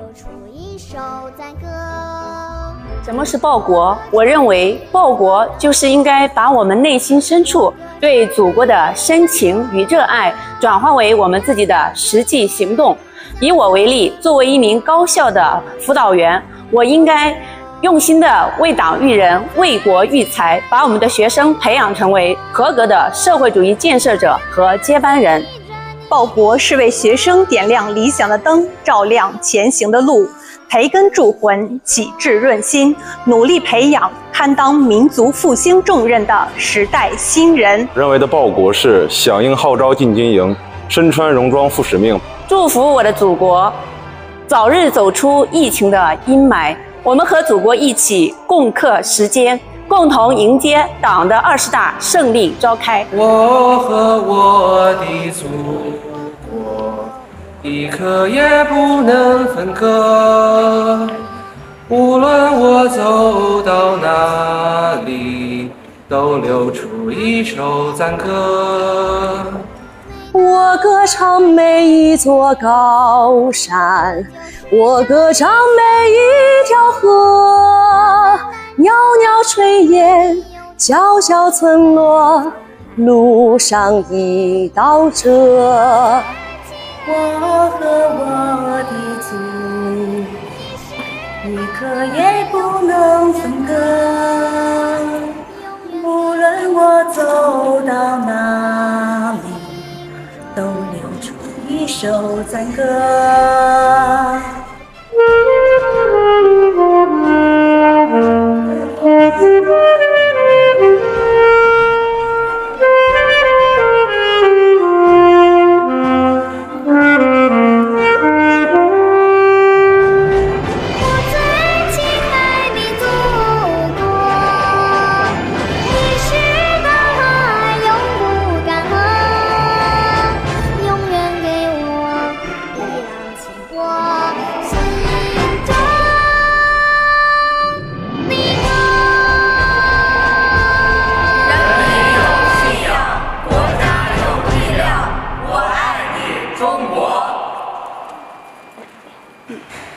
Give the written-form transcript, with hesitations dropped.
出一首赞歌。 什么是报国？我认为报国就是应该把我们内心深处对祖国的深情与热爱转化为我们自己的实际行动。以我为例，作为一名高校的辅导员，我应该用心的为党育人、为国育才，把我们的学生培养成为合格的社会主义建设者和接班人。 报国是为学生点亮理想的灯，照亮前行的路，培根铸魂，启智润心，努力培养堪当民族复兴重任的时代新人。 认为的报国是响应号召进军营，身穿戎装负使命。 祝福我的祖国早日走出疫情的阴霾，我们和祖国一起共克时艰，共同迎接党的20大胜利召开。 我和我的祖国一刻也不能分割，无论我走到哪里，都流出一首赞歌。 我歌唱每一座高山，我歌唱每一条河，袅袅炊烟，小小村落，路上一道辙。 我和我的祖，一刻也不能分割，无论我走到哪里，都流出一首赞歌。 中国。